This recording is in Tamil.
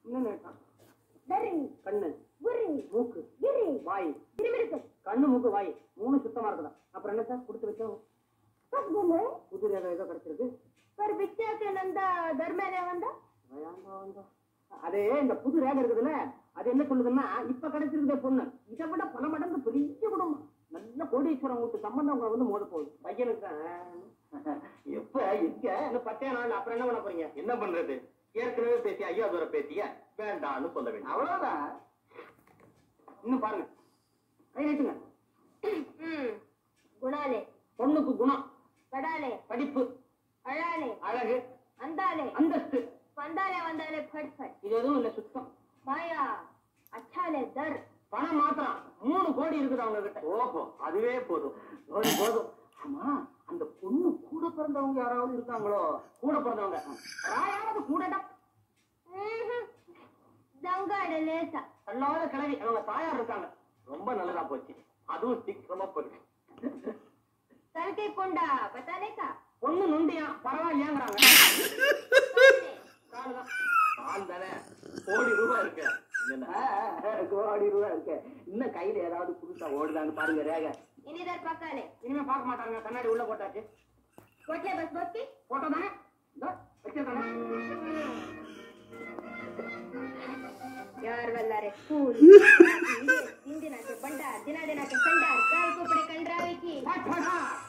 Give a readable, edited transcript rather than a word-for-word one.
இன்னொன்னு கேட்டான். கண்ணு, மூக்கு, வாய், கண்ணு மூக்கு வாய் 3 சுத்தமா இருக்குதா. அப்புறம் என்ன சார் கொடுத்து வச்சோம்? புது ரேகை ஏதோ கிடைச்சிருக்கு. அதே இந்த புது ரேகை இருக்குதுல்ல, அது என்ன சொல்லுதுன்னா இப்ப கிடைச்சிருக்கே பொண்ணு இதை விட பல மடங்கு பெரிய குடும்பம், நல்ல கோடீஸ்வரம் வீட்டு சம்பந்தம் உங்களை வந்து மோத போகுது. பையனுக்கு தான் எப்ப எங்க 10 நாள். அப்புறம் என்ன பண்ண போறீங்க? என்ன பண்றது? ஏற்கனவே பேசிய ஐயா தூர பேத்திய வேண்டாம்னு சொல்ல வேண்டும். அவ்வளவுதான். இன்னும் பாருங்க, கை நீட்டுங்க. குணாலே பொண்ணுக்கு குணம், படாலே படிப்பு, அழாலே அழகு, அந்தாலே அந்தஸ்து, வந்தாலே வந்தாலே ஃபட் ஃபட், இது எதுவும் இல்ல சுத்தம். மாயா அச்சாலே தர். பணம் மாத்திரம் 3 கோடி இருக்குது அவங்க கிட்ட. ஓஹோ, அதுவே போதும். போதும். ஆமா, அந்த பொண்ணு கூட பிறந்தவங்க யாராவது இருக்காங்களோ? கூட பிறந்தவங்க யாராவது கூடடா தங்காட லேசா அல்லாத கிளவி அவங்க தாயார் இருக்காங்க. ரொம்ப நல்லதா போச்சு. அதுவும் சீக்கிரமா போயிருக்கு. தல்கை கொண்டா பத்தாலே கா பொண்ணு நொண்டியா பரவாயில்லையாங்கிறாங்க. கால் தானே, கோடி ரூபாய் இருக்கு. கோடி ரூபாய் இருக்கு. இன்னும் கையில ஏதாவது புதுசா ஓடுதான்னு பாருங்க ரேகை. இனிதர் பக்காலே இனிமே பார்க்க மாட்டாங்க. கண்ணாடி உள்ள போட்டாச்சு. கோட்லே பஸ் பஸ்கி போட்டோ தானே வச்சிருக்காங்க. यार वल्लारे फूल दिन दिनाचे बंडार दिना दिनाचे संडार काय कोपडे कंडरावे की